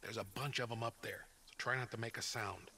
There's a bunch of them up there, so try not to make a sound.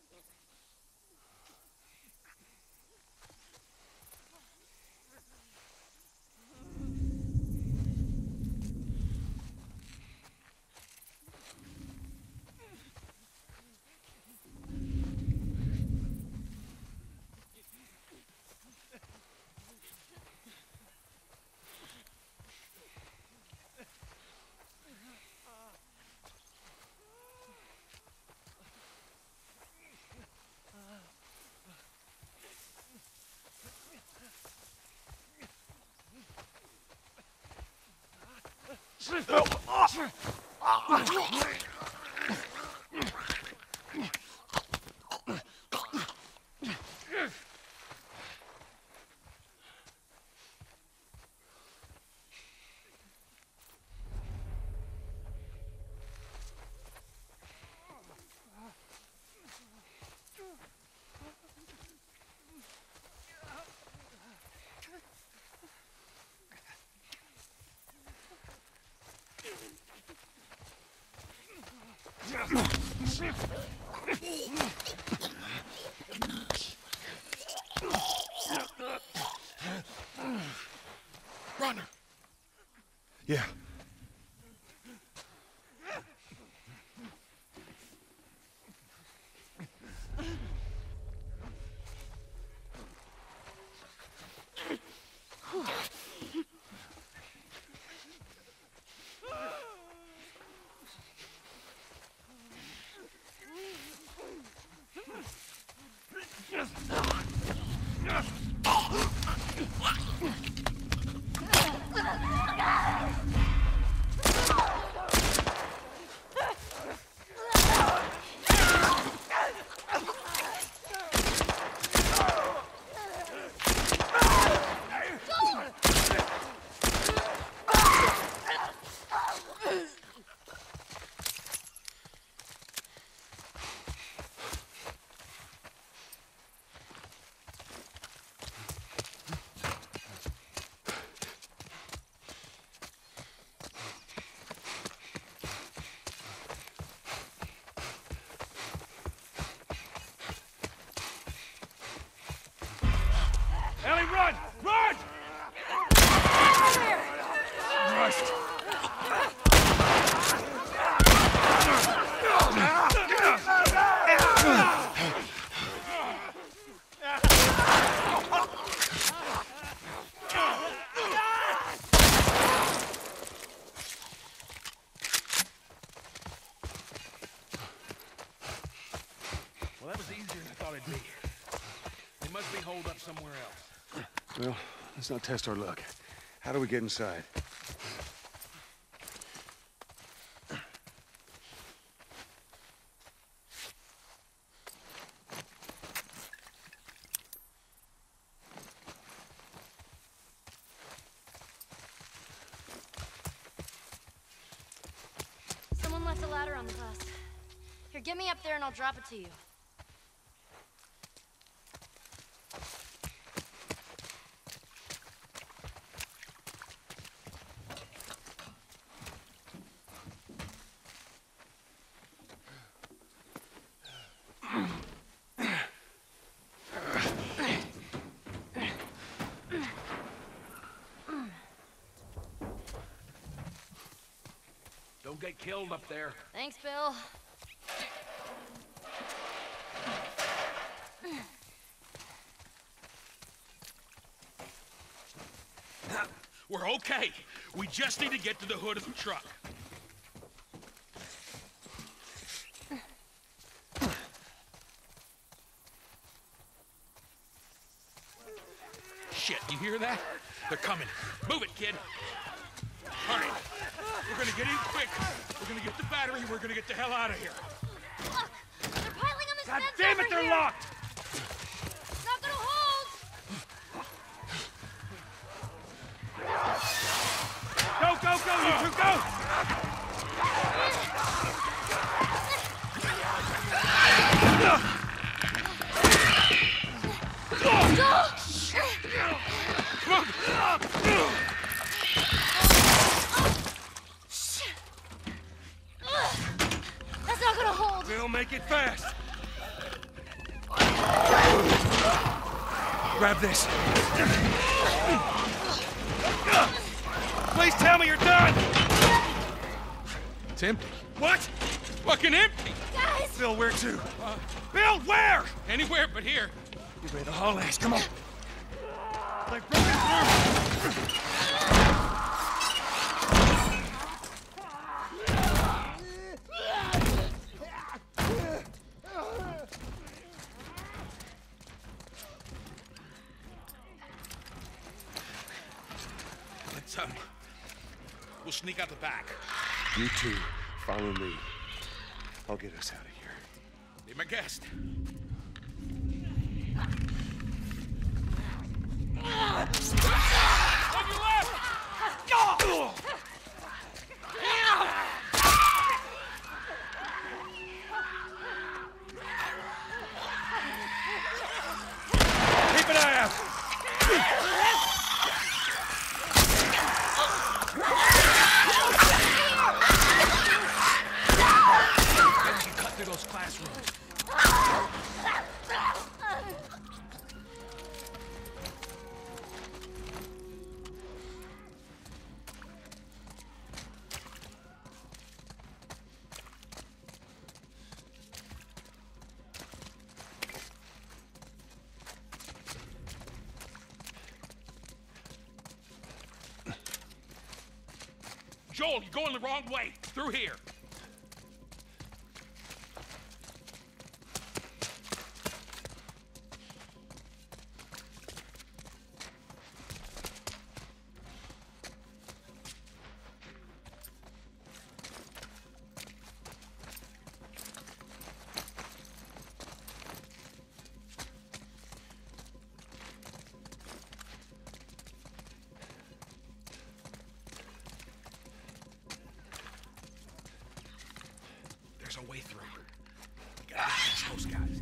Runner. Yeah. Ellie, run! Run! Christ! Well, that was easier than I thought it'd be. They must be holed up somewhere else. Well, let's not test our luck. How do we get inside? Someone left a ladder on the bus. Here, get me up there and I'll drop it to you. Don't get killed up there. Thanks, Bill. We're okay. We just need to get to the hood of the truck. Shit, you hear that? They're coming. Move it, kid. All right. We're gonna get in quick. We're gonna get the battery. We're gonna get the hell out of here. Look! They're piling on this God fence damn it, over they're here. locked! It's not gonna hold! Go, go, go, you two, go! That's not Bill, make it fast. Grab this. Please tell me you're done! It's empty. What? Fucking empty! Guys! Bill, where to? Bill, where? Anywhere but here. You ready to haul ass? Come on. They've broken through. We'll sneak out the back. You two, follow me. I'll get us out of here. Be my guest. On your left! Keep an eye out. Cut through those classrooms. Joel, you're going the wrong way. Through here. There's a way through. We gotta get to these house guys.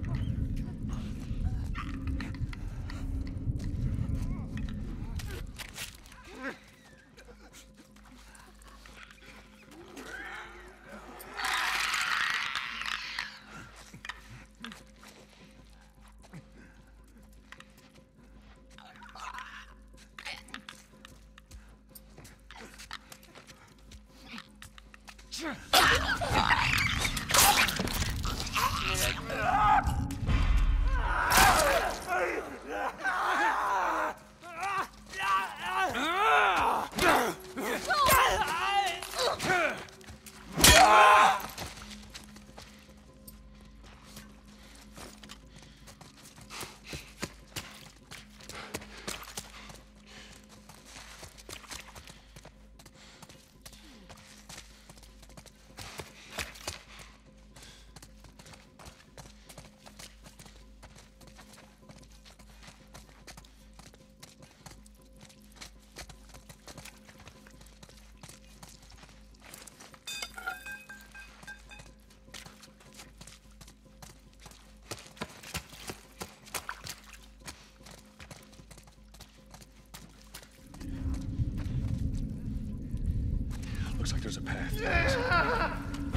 Looks like there's a path.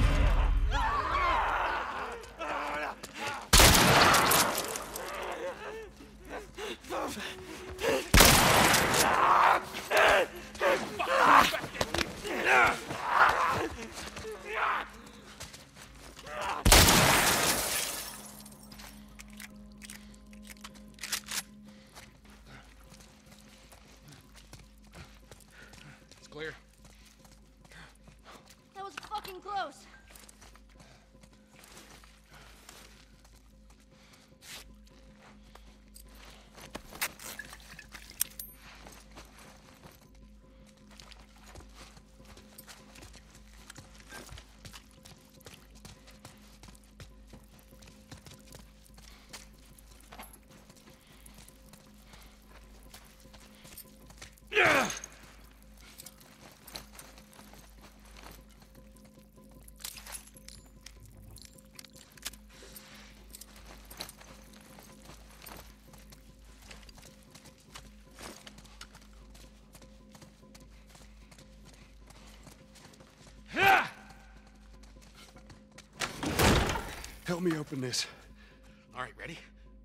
It's clear. That was fucking close. Help me open this. All right, ready?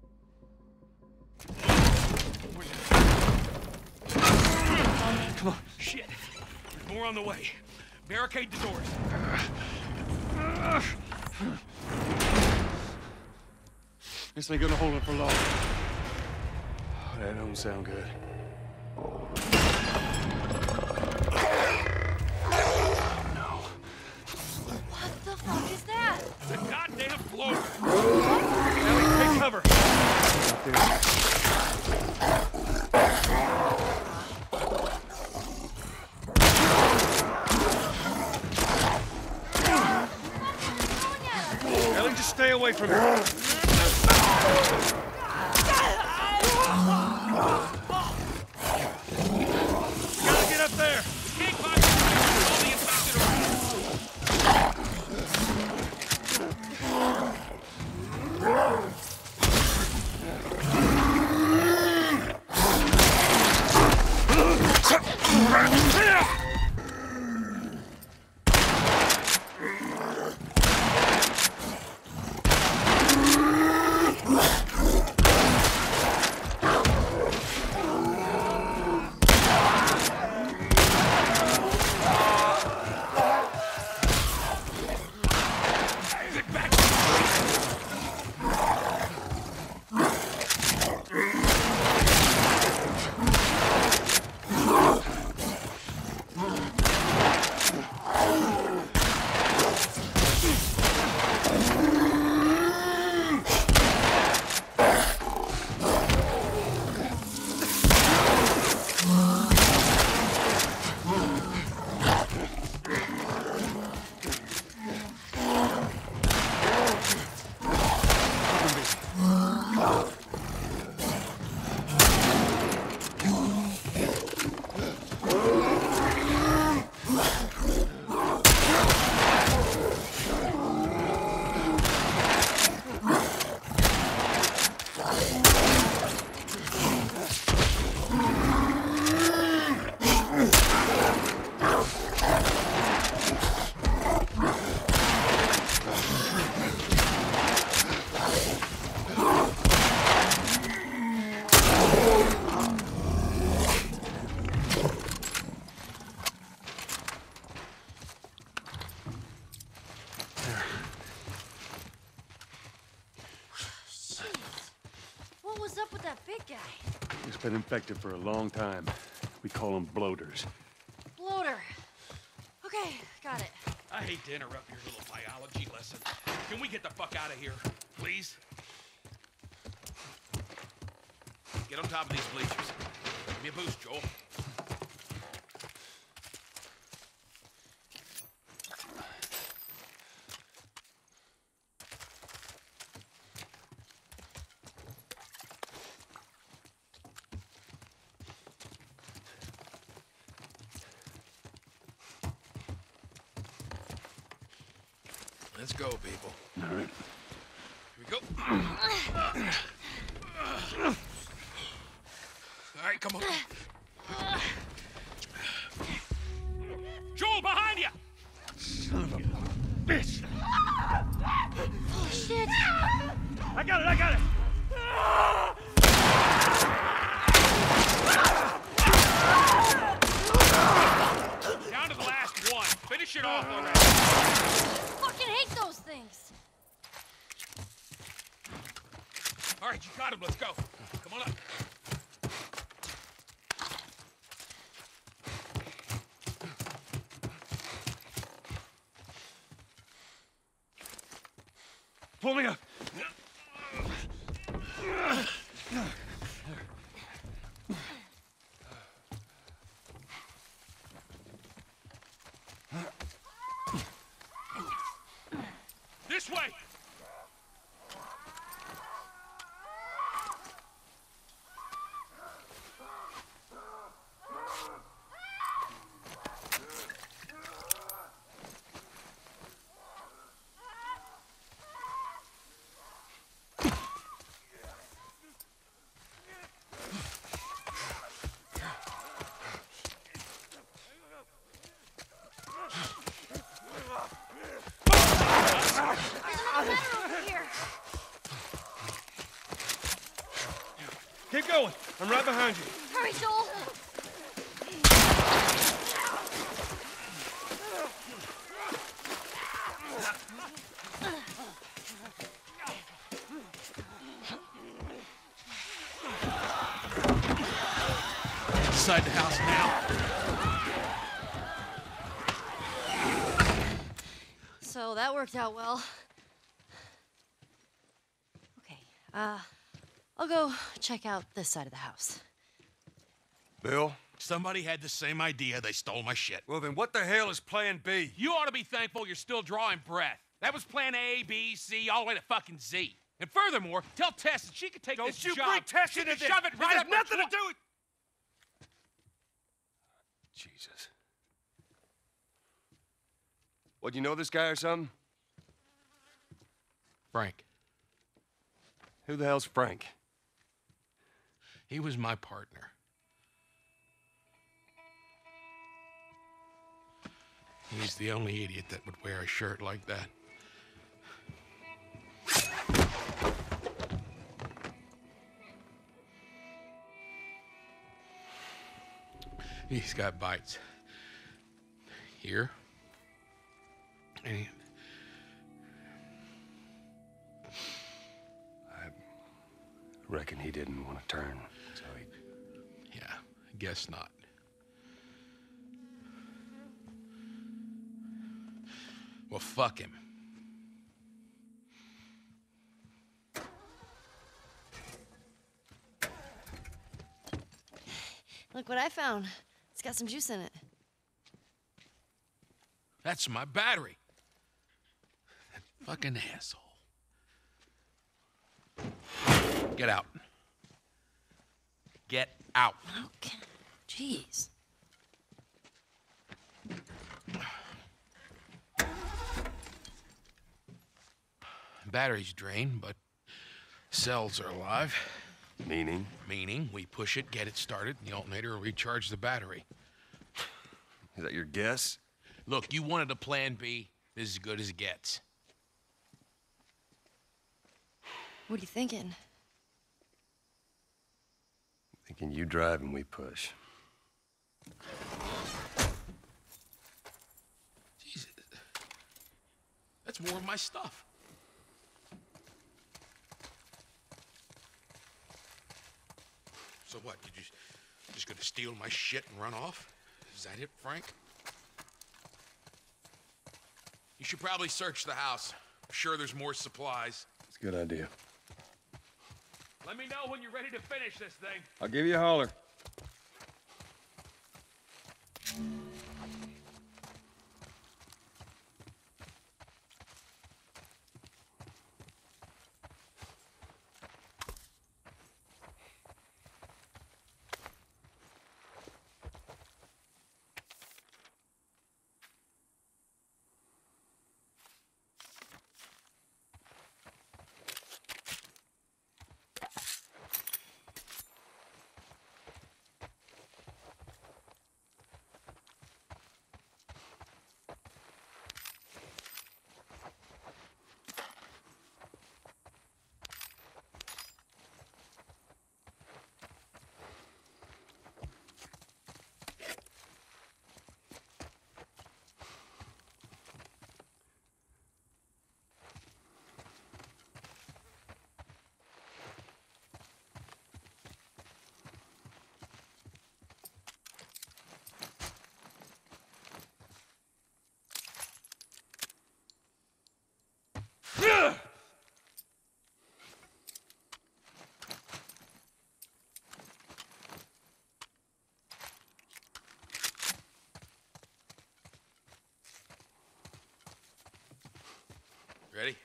Come on. Shit. There's more on the way. Barricade the doors. This ain't gonna hold up for long. That don't sound good. No. What the fuck is that? The goddamn bloater. Ellie, take cover. Ellie, just stay away from her. We gotta get up there. Can't find all the infected around. He's been infected for a long time. We call them bloaters. Bloater. Okay, got it. I hate to interrupt your little biology lesson. Can we get the fuck out of here, please? Get on top of these bleachers. Give me a boost, Joel. Let's go, people. All right. Here we go. All right, come on. Joel, behind you! Son of a bitch! Oh, shit. I got it, I got it. Down to the last one. Finish it off already. I fucking hate those things. All right, you got him. Let's go. Come on up. Pull me up. This way. Keep going. I'm right behind you. Hurry, Joel! Inside the house now. So that worked out well. Okay, I'll go check out this side of the house. Bill? Somebody had the same idea. They stole my shit. Well, then what the hell is plan B? You ought to be thankful you're still drawing breath. That was plan A, B, C, all the way to fucking Z. And furthermore, tell Tess that she could take this job. Don't you bring Tess she into could this. shove it right It has up her nothing to twa- do with... Jesus. What, you know this guy or something? Frank. Who the hell's Frank? He was my partner. He's the only idiot that would wear a shirt like that. He's got bites. Here. And I reckon he didn't want to turn, so he... yeah, I guess not. Well, fuck him. Look what I found. It's got some juice in it. That's my battery. That fucking asshole. Get out. Get out. Okay. Jeez. Battery's drained, but cells are alive. Meaning? Meaning, we push it, get it started, and the alternator will recharge the battery. Is that your guess? Look, you wanted a plan B. This is as good as it gets. What are you thinking? Thinking you drive and we push. Jesus. That's more of my stuff. So what, you just gonna steal my shit and run off? Is that it, Frank? You should probably search the house. I'm sure there's more supplies. It's a good idea. Let me know when you're ready to finish this thing. I'll give you a holler. Ready?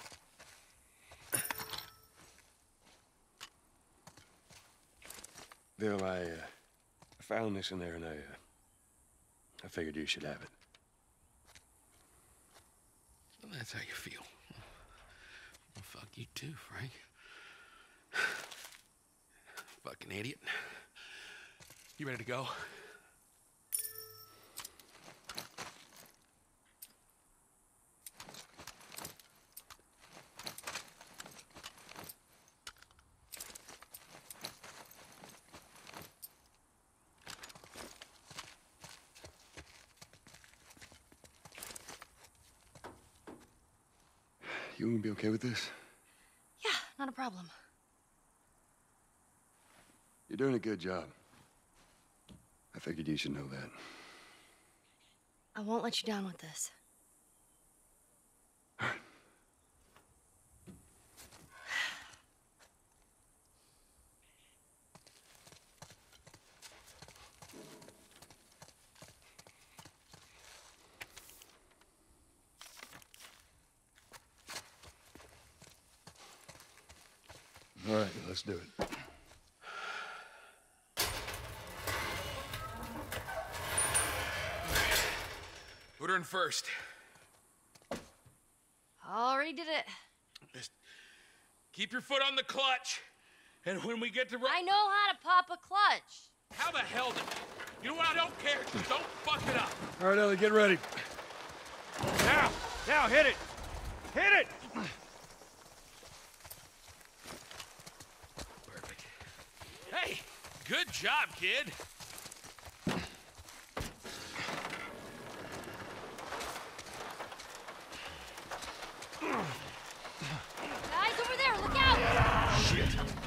Bill, I found this in there and I figured you should have it. Well, that's how you feel. Well, fuck you too, Frank. Fucking idiot. You ready to go? You gonna be okay with this? Yeah, not a problem. You're doing a good job. I figured you should know that. I won't let you down with this. All right. All right, let's do it. Put her in first. Already did it. Just keep your foot on the clutch. And when we get to... I know how to pop a clutch. How the hell did... You know what? I don't care. Just don't fuck it up. All right, Ellie, get ready. Now, hit it! Hit it! Perfect. Hey, good job, kid. Guys, over there, look out! Shit.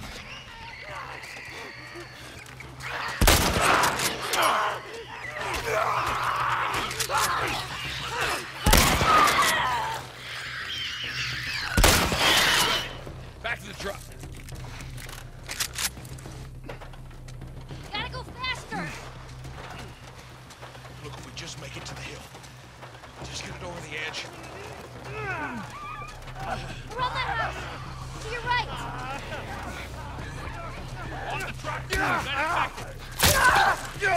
Back to the truck. Gotta go faster! Look, if we just make it to the hill. Just get it over the edge. Around that house! To your right! On the truck! That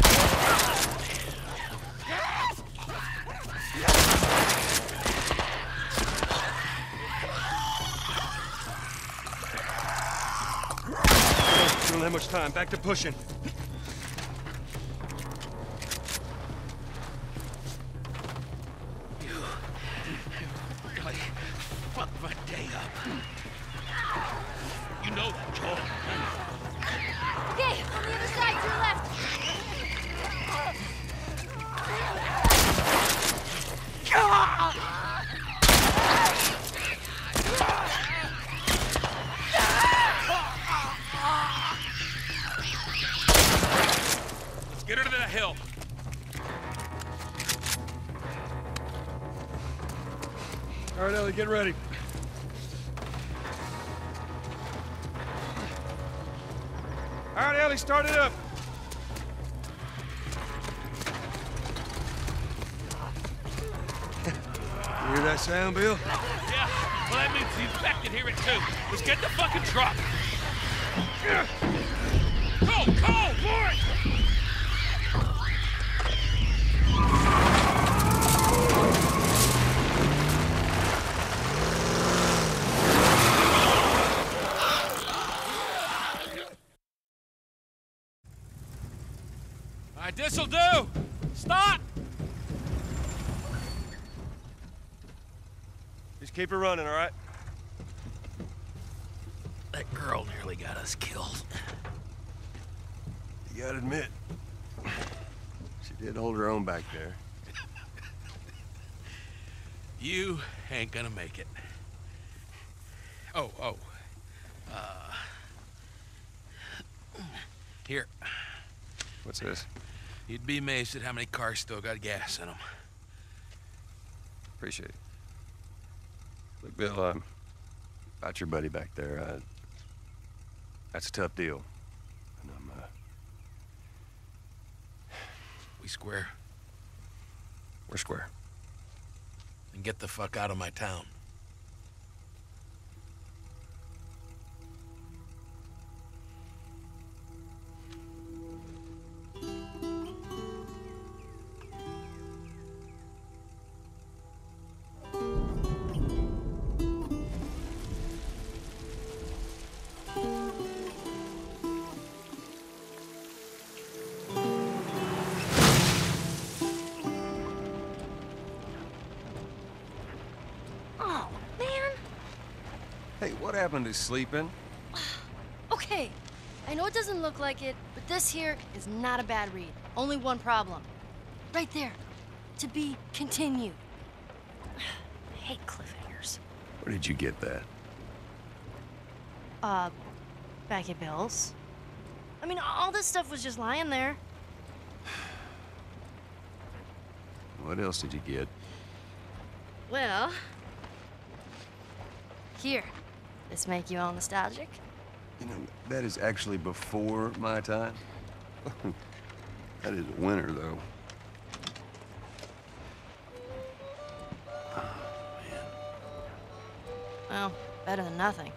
We don't have much time. Back to pushing. really fucked my day up. You know that, Joel. Okay, on the other side, to your left! Let's get her to the hill. All right, Ellie, get ready. All right, Ellie, start it up. You hear that sound, Bill? Yeah, well, that means the infected hear it too. Let's get the fucking truck. Go, for it! All right, this'll do. Stop! Just keep it running, all right? That girl nearly got us killed. You gotta admit, she did hold her own back there. You ain't gonna make it. Here. What's this? You'd be amazed at how many cars still got gas in them. Appreciate it. Look, Bill, about your buddy back there, that's a tough deal. And We square. we're square. And get the fuck out of my town. Hey, what happened to sleeping? Okay, I know it doesn't look like it, but this here is not a bad read. Only one problem. Right there. To be continued. I hate cliffhangers. Where did you get that? Back at Bill's. I mean, all this stuff was just lying there. What else did you get? Well... Here. This make you all nostalgic? You know, that is actually before my time. That is winter, though. Oh, man. Well, better than nothing.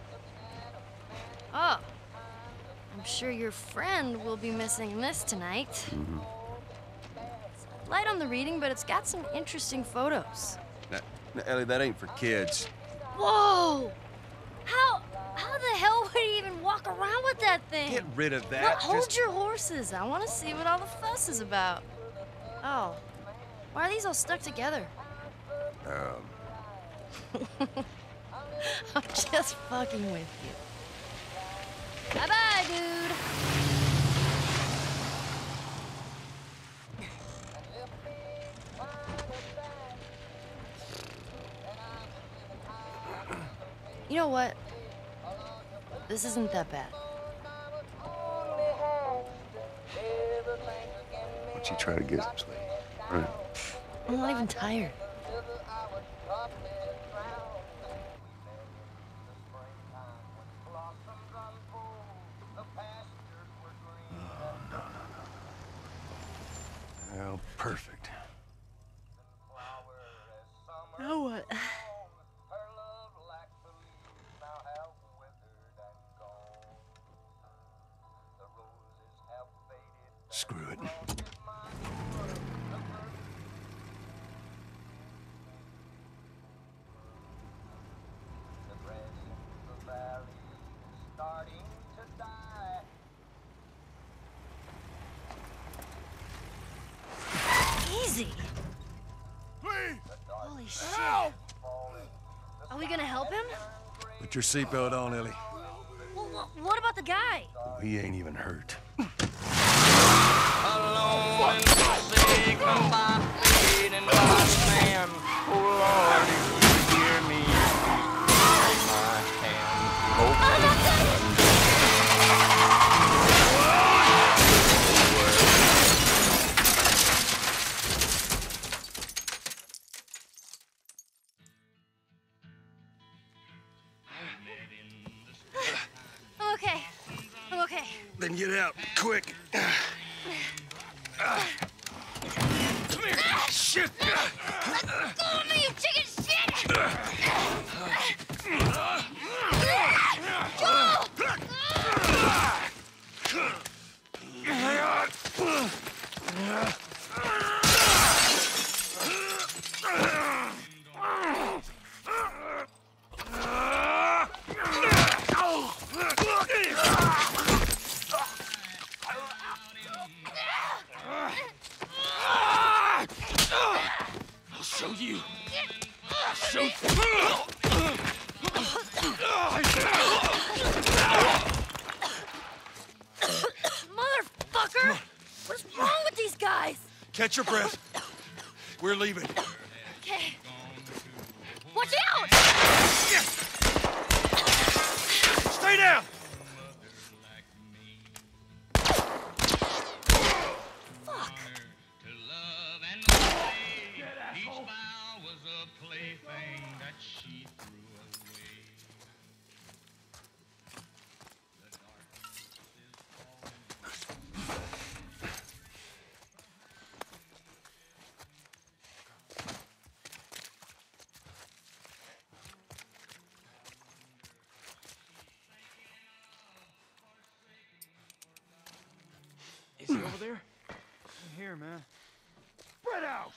Oh. I'm sure your friend will be missing this tonight. Mm-hmm. It's light on the reading, but it's got some interesting photos. Now, Ellie, that ain't for kids. Whoa! How the hell would he even walk around with that thing? Get rid of that. Look, hold your horses. I want to see what all the fuss is about. Oh. Why are these all stuck together? I'm just fucking with you. Bye-bye, dude. You know what? This isn't that bad. Why don't you try to get some sleep? All right. I'm not even tired. Well, perfect. Now what? Screw it. Easy. Please! Holy shit. Help! Are we gonna help him? Put your seatbelt on, Ellie. Well, what about the guy? He ain't even hurt. Alone and forsaken by fate and by man. Oh Lord, if you hear me, please take my hand. I'm okay. I'm okay. Then get out, quick. Come here! Shit! Let go of me, you chicken shit! I'll show you. I'll show you. Motherfucker! What's wrong with these guys? Catch your breath. We're leaving. Okay. Watch out! Stay down! Fuck. To love and play. Each vow was a plaything that she threw away. The darkness is falling. Is he over there? I'm here, man. Spread out!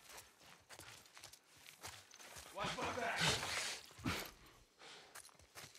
Watch my back.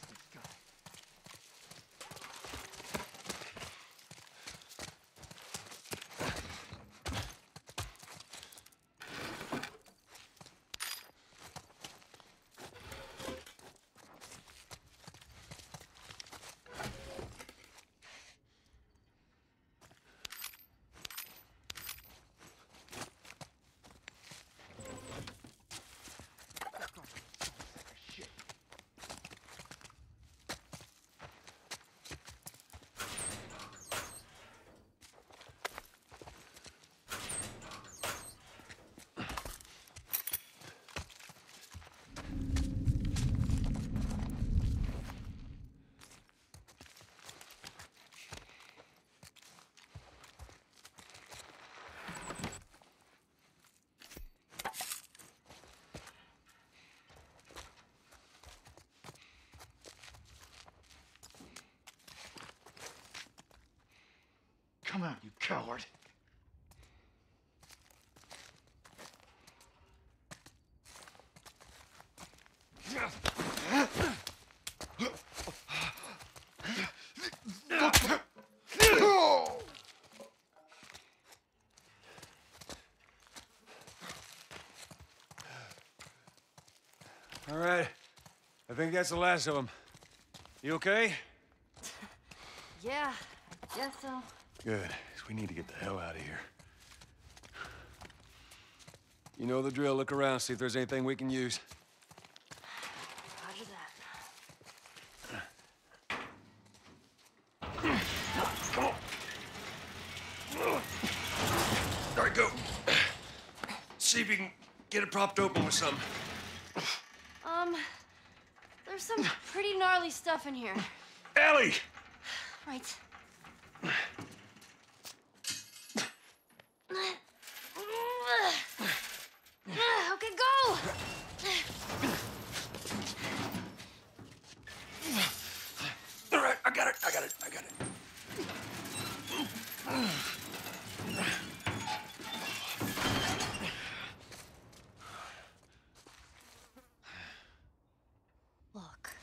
this guy? Come out, you coward. All right. I think that's the last of them. You okay? Yeah, I guess so. Good. 'Cause we need to get the hell out of here. You know the drill. Look around, see if there's anything we can use. Roger that. Come on. All right, go. See if you can get it propped open with something. There's some pretty gnarly stuff in here. Ellie! Right. Okay, go! All right, I got it. Look.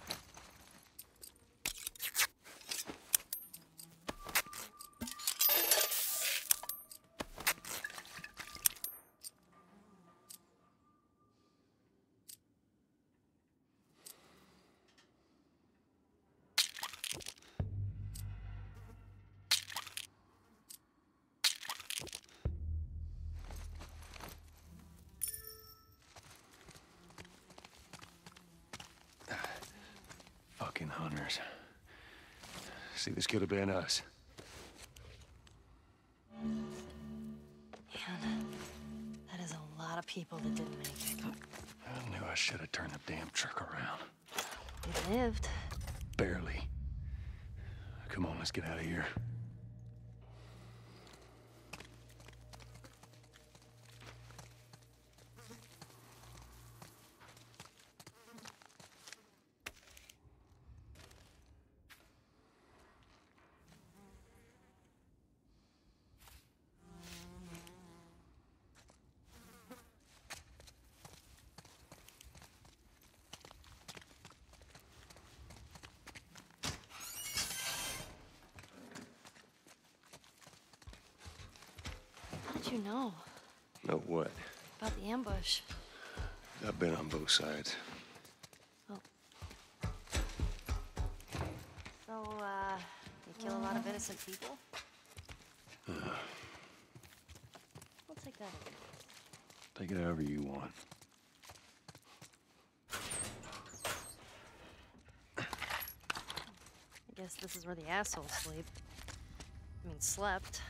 Fucking hunters. See, this could have been us. Man, that is a lot of people that didn't make it. I knew I should have turned the damn truck around. We lived. Barely. Come on, let's get out of here. How did you know Know what? about the ambush? I've been on both sides. Oh. So, they kill a lot of innocent people? We'll take that as it Take it however you want. I guess this is where the assholes sleep. I mean, slept.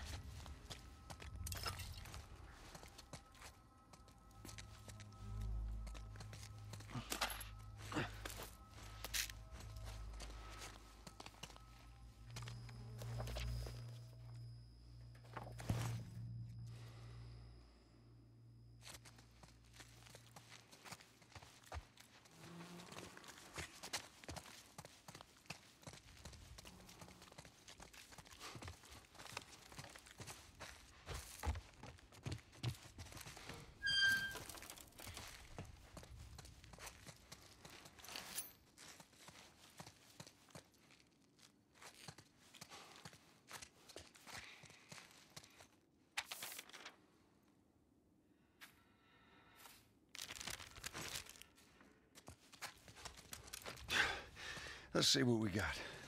Let's see what we got.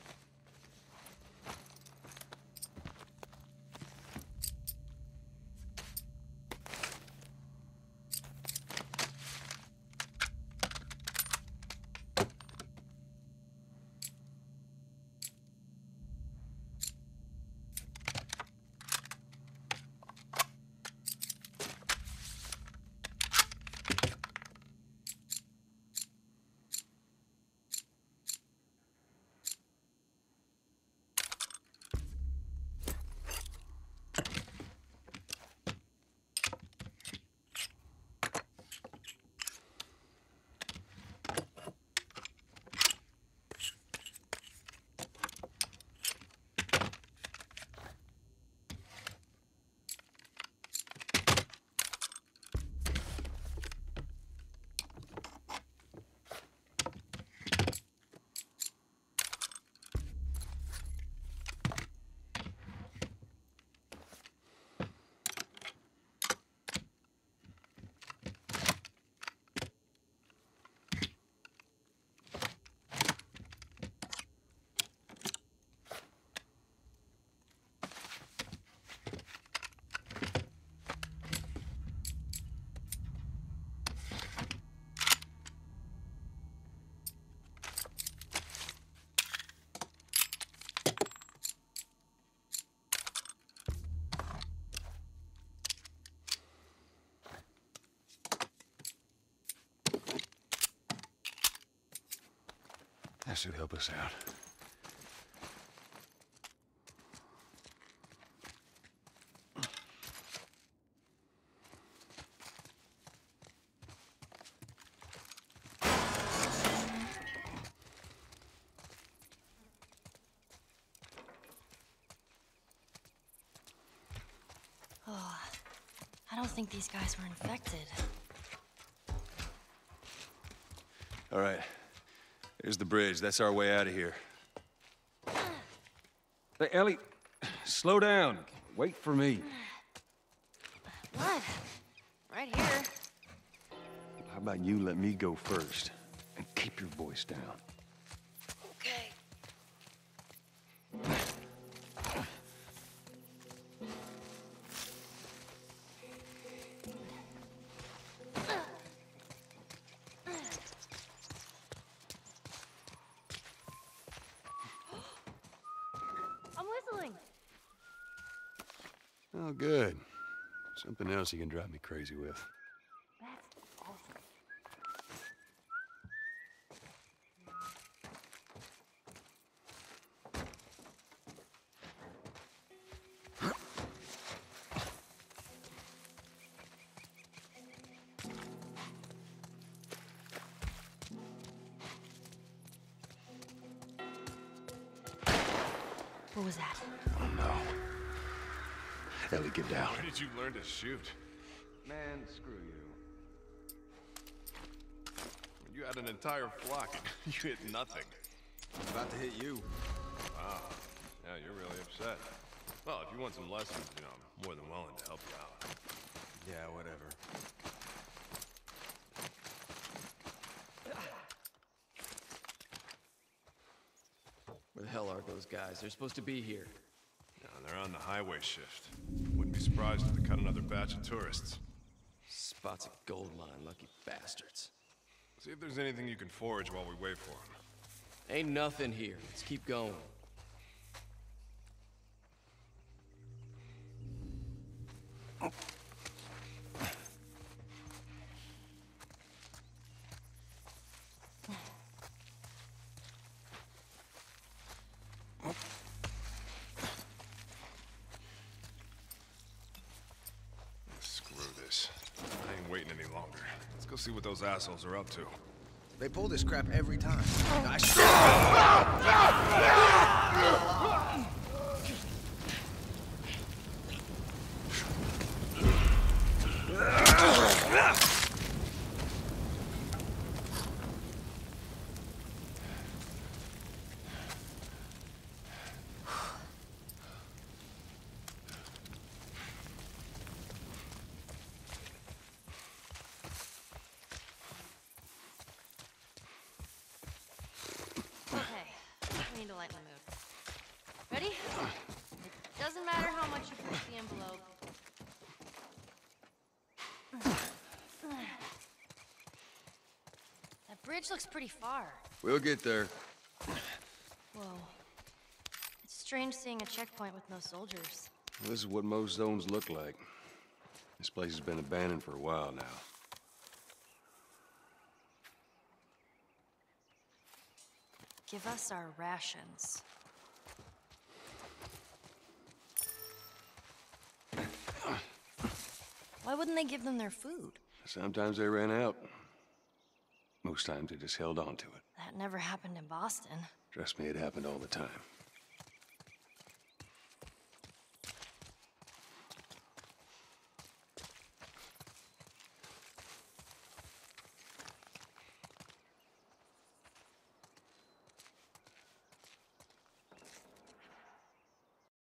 That should help us out. Oh, I don't think these guys were infected. All right. Here's the bridge. That's our way out of here. Hey, Ellie, slow down. Wait for me. What? Right here. How about you let me go first and keep your voice down? Okay. I'm whistling. Oh, good. Something else you can drive me crazy with. That's awesome. What was that? Oh, no. Ellie, get down. Where did you learn to shoot? Man, screw you. You had an entire flock. You hit nothing. I'm about to hit you. Wow. Yeah, you're really upset. Well, if you want some lessons, you know, I'm more than willing to help you out. Yeah, whatever. Where the hell are those guys? They're supposed to be here. Yeah, they're on the highway shift. Wouldn't be surprised if they cut another batch of tourists. Spots a gold mine, lucky bastards. See if there's anything you can forage while we wait for them. Ain't nothing here. Let's keep going. Screw this. I ain't waiting any longer. Let's go see what those assholes are up to. They pull this crap every time. Okay, Ready? It doesn't matter how much you push the envelope. That bridge looks pretty far. We'll get there. Whoa. It's strange seeing a checkpoint with no soldiers. Well, this is what most zones look like. This place has been abandoned for a while now. Give us our rations. Why wouldn't they give them their food? Sometimes they ran out. Most times they just held on to it. That never happened in Boston. Trust me, it happened all the time.